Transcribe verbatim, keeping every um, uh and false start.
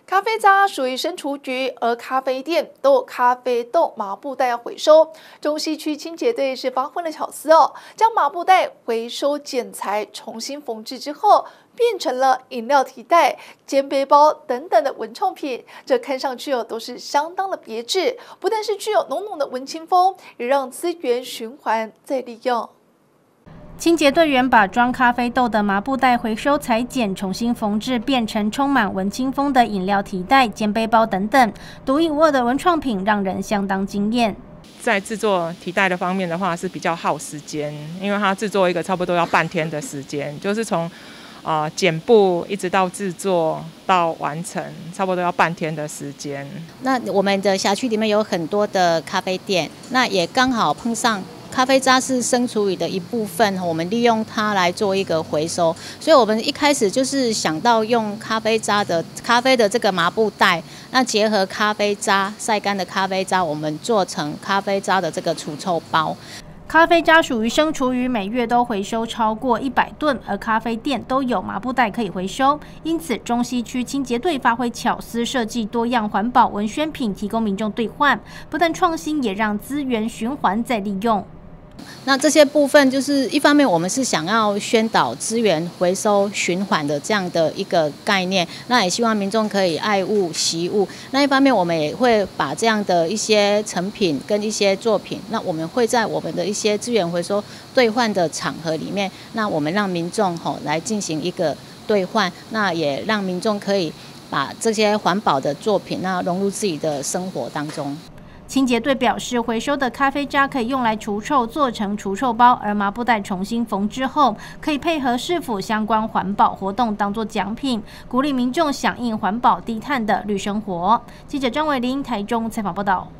咖啡渣属于生厨局，而咖啡店都有咖啡豆麻布袋要回收。中西区清洁队是发挥了巧思哦，将麻布袋回收剪裁，重新缝制之后，变成了饮料提袋、肩背包等等的文创品。这看上去哦都是相当的别致，不但是具有浓浓的文青风，也让资源循环再利用。 清洁队员把装咖啡豆的麻布袋回收裁剪，重新缝制，变成充满文青风的饮料提袋、肩背包等等，独一无二的文创品，让人相当惊艳。 在制作提袋的方面的话，是比较耗时间，因为它制作一个差不多要半天的时间，就是从啊、呃、剪布一直到制作到完成，差不多要半天的时间。 那我们的辖区里面有很多的咖啡店，那也刚好碰上。 咖啡渣是生厨余的一部分，我们利用它来做一个回收，所以我们一开始就是想到用咖啡渣的咖啡的这个麻布袋，那结合咖啡渣晒干的咖啡渣，我们做成咖啡渣的这个除臭包。 咖啡渣属于生厨余，每月都回收超过一百吨，而咖啡店都有麻布袋可以回收，因此中西区清洁队发挥巧思，设计多样环保文宣品，提供民众兑换，不但创新，也让资源循环再利用。 那这些部分就是一方面，我们是想要宣导资源回收循环的这样的一个概念，那也希望民众可以爱物惜物。那一方面，我们也会把这样的一些成品跟一些作品，那我们会在我们的一些资源回收兑换的场合里面，那我们让民众吼来进行一个兑换，那也让民众可以把这些环保的作品那融入自己的生活当中。 清洁队表示，回收的咖啡渣可以用来除臭，做成除臭包；而麻布袋重新缝制后，可以配合市府相关环保活动当作奖品，鼓励民众响应环保低碳的绿生活。记者张伟玲台中采访报道。